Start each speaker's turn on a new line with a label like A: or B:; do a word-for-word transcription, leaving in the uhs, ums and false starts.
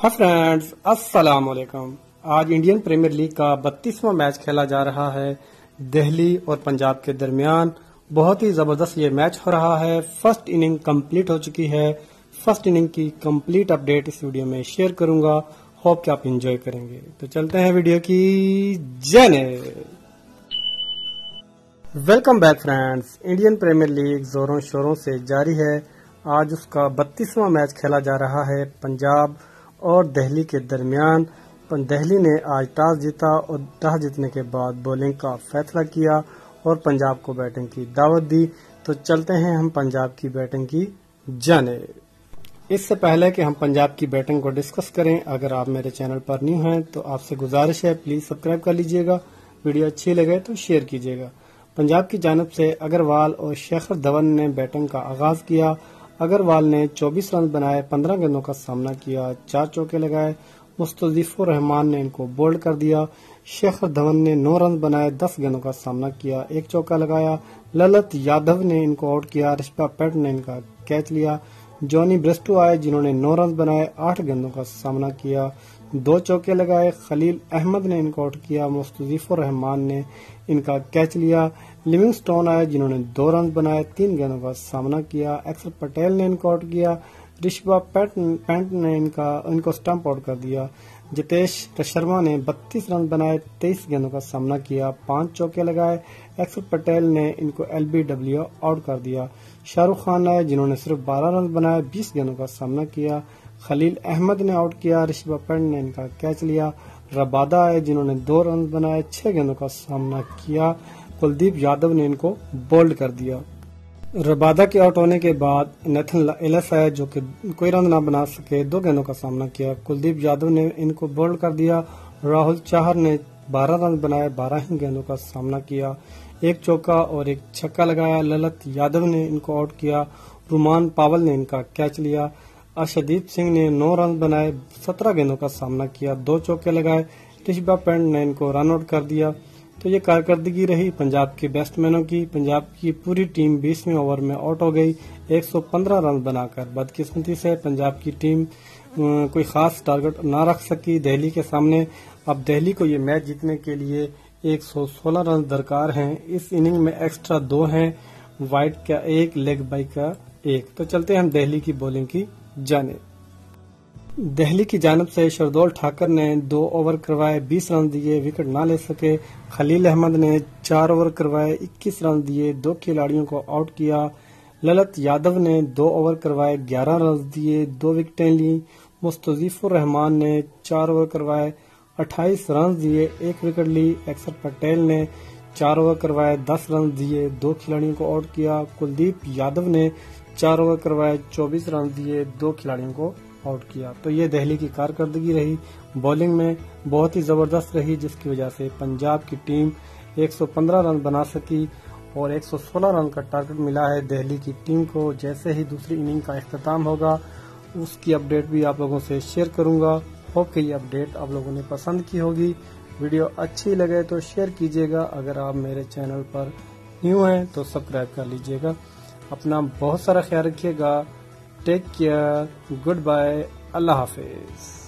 A: Hi friends, अस्सलाम वालेकुम। आज इंडियन प्रीमियर लीग का बत्तीसवां मैच खेला जा रहा है दिल्ली और पंजाब के दरमियान। बहुत ही जबरदस्त ये मैच हो रहा है। फर्स्ट इनिंग कंप्लीट हो चुकी है। फर्स्ट इनिंग की कंप्लीट अपडेट इस वीडियो में शेयर करूंगा। होप कि आप एंजॉय करेंगे। तो चलते हैं वीडियो की जानिब। Welcome back friends. Indian premier league जोरों शोरों से जारी है। आज उसका बत्तीसवां मैच खेला जा रहा है पंजाब और दिल्ली के दरमियान। दिल्ली ने आज टॉस जीता और टॉस जीतने के बाद बॉलिंग का फैसला किया और पंजाब को बैटिंग की दावत दी। तो चलते हैं हम पंजाब की बैटिंग की जानिब। इससे पहले कि हम पंजाब की बैटिंग को डिस्कस करें, अगर आप मेरे चैनल पर न्यू हैं तो आपसे गुजारिश है प्लीज सब्सक्राइब कर लीजिएगा। वीडियो अच्छी लगे तो शेयर कीजिएगा। पंजाब की जानिब से अग्रवाल और शेखर धवन ने बैटिंग का आगाज किया। अग्रवाल ने चौबीस रन बनाए, पंद्रह गेंदों का सामना किया, चार चौके लगाए। मुस्तफिजुर रहमान ने इनको बोल्ड कर दिया। शेखर धवन ने नौ रन बनाए, दस गेंदों का सामना किया, एक चौका लगाया। ललित यादव ने इनको आउट किया। ऋषभ पंत ने इनका कैच लिया। जॉनी ब्रेस्टो आए जिन्होंने नौ रन बनाए, आठ गेंदों का सामना किया, दो चौके लगाए। खलील अहमद ने इनको आउट किया। मुस्तफिजुर रहमान ने इनका कैच लिया। लिविंगस्टोन आए जिन्होंने दो रन बनाए, तीन गेंदों का सामना किया। अक्षर पटेल ने इनको आउट किया। ऋषभ पंत ने इनका इनको स्टंप आउट कर दिया। जितेश शर्मा ने बत्तीस रन बनाए, तेईस गेंदों का सामना किया, पांच चौके लगाए। अक्षर पटेल ने इनको एलबीडब्ल्यू आउट कर दिया। शाहरुख खान आए जिन्होंने सिर्फ बारह रन बनाए, बीस गेंदों का सामना किया। खलील अहमद ने आउट किया। ऋषभ पंत ने इनका कैच लिया। रबादा आए जिन्होंने दो रन बनाए, छह गेंदों का सामना किया। कुलदीप यादव ने इनको बोल्ड कर दिया। रबादा के आउट होने के बाद नेथन एलिस आए जो कि कोई रन ना बना सके, दो गेंदों का सामना किया। कुलदीप यादव ने इनको बोल्ड कर दिया। राहुल चाहर ने बारह रन बनाए, बारह ही गेंदों का सामना किया, एक चौका और एक छक्का लगाया। ललित यादव ने इनको आउट किया। रुमान पावल ने इनका कैच लिया। अर्शदीप सिंह ने नौ रन बनाए, सत्रह गेंदों का सामना किया, दो चौके लगाए। ऋषभ पंत ने इनको रन आउट कर दिया। तो ये कारकर्दगी रही पंजाब के बैट्समैनों की। पंजाब की पूरी टीम बीसवें ओवर में आउट हो गई एक सौ पंद्रह रन बनाकर। बदकिस्मती से पंजाब की टीम कोई खास टारगेट ना रख सकी दिल्ली के सामने। अब दिल्ली को ये मैच जीतने के लिए एक सौ सोलह रन दरकार हैं। इस इनिंग में एक्स्ट्रा दो हैं, वाइड का एक, लेग बाई का एक। तो चलते हैं हम दिल्ली की बॉलिंग की जानिब। दिल्ली की जानिब से शार्दुल ठाकुर ने दो ओवर करवाए, बीस रन दिए, विकेट ना ले सके। खलील अहमद ने चार ओवर करवाए, इक्कीस रन दिए, दो खिलाड़ियों को आउट किया। ललित यादव ने दो ओवर करवाए, ग्यारह रन दिए, दो विकेटें ली। मुस्तफिजुर रहमान ने चार ओवर करवाए, अट्ठाईस रन दिए, एक विकेट ली। अक्षर पटेल ने चार ओवर करवाए, दस रन दिए, दो खिलाड़ियों को आउट किया। कुलदीप यादव ने चार ओवर करवाए, चौबीस रन दिए, दो खिलाड़ियों को आउट किया। तो ये दिल्ली की कारकर्दगी रही। बॉलिंग में बहुत ही जबरदस्त रही, जिसकी वजह से पंजाब की टीम एक सौ पंद्रह रन बना सकी और एक सौ सोलह रन का टारगेट मिला है दिल्ली की टीम को। जैसे ही दूसरी इनिंग का इख्तिताम होगा उसकी अपडेट भी आप लोगों से शेयर करूंगा। होप कि ये अपडेट आप लोगों ने पसंद की होगी। वीडियो अच्छी लगे तो शेयर कीजिएगा। अगर आप मेरे चैनल पर न्यू हैं तो सब्सक्राइब कर लीजिएगा। अपना बहुत सारा ख्याल रखिएगा। टेक केयर, गुड बाय, अल्लाह हाफिज।